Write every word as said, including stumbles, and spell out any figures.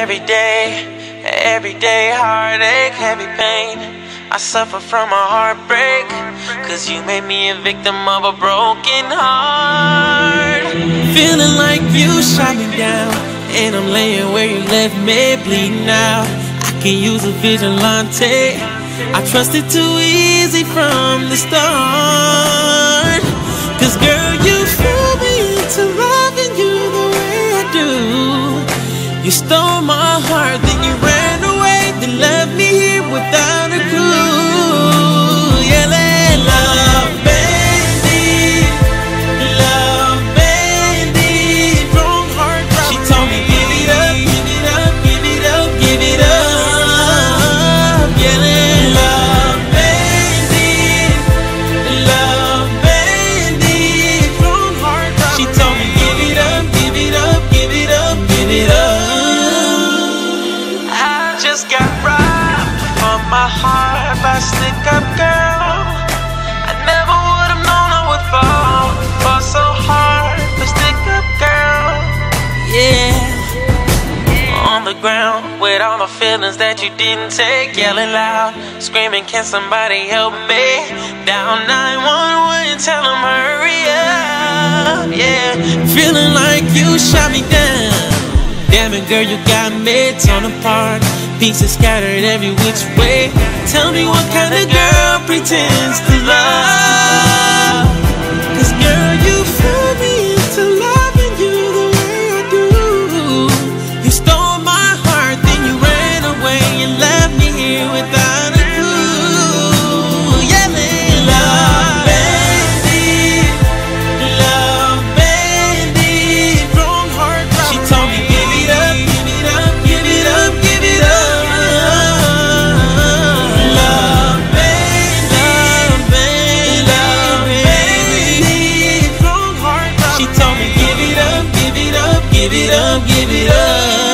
every day, every day heartache, heavy pain. I suffer from a heartbreak, cause you made me a victim of a broken heart. Feeling like you shot me down, and I'm laying where you left me bleeding out. I can use a vigilante, I trusted too easy from the start. Cause girl, you fooled me into loving you the way I do. You stole my heart, then you ran away, then left me here without a clue. Yeah, let love bandit, love bandit, wrong heart drop. She told me give it up, give it up, give it up, give it up. Yeah, let love bandit, love bandit, wrong heart drop. She told me give it up, give it up, give it up, give it up. Just got robbed from my heart by a stick-up girl. I never would have known I would fall, fall so hard for stick-up girl. Yeah. On the ground with all the feelings that you didn't take, yelling loud, screaming, can somebody help me? Down nine one one, tell them hurry up. Yeah. Feeling like you shot me down. Damn it, girl, you got me torn apart, pieces scattered every which way. Tell me what kind of girl pretends to love? Cause girl, you fooled me into loving you the way I do. You stole my heart, then you ran away and left me here without a clue. Yeah, love bandit, love bandit, wrong heart drop. She told me give it up, give it up, give it up, give it up. Love bandit, love bandit, love bandit, wrong heart drop. She told me give it up, give it up, give it up, give it up.